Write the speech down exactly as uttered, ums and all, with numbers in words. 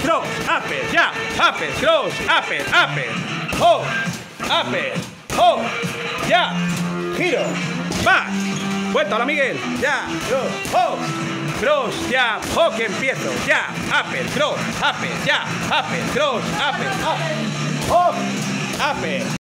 cross, upper, ya, upper, cross, upper, upper, hold, upper, hold, ya, giro, back, vuelta, hola Miguel, ya, cross, hold, cross, ya, hold que empiezo, ya, upper, cross, upper, ya, upper, cross, upper, up, hold, upper.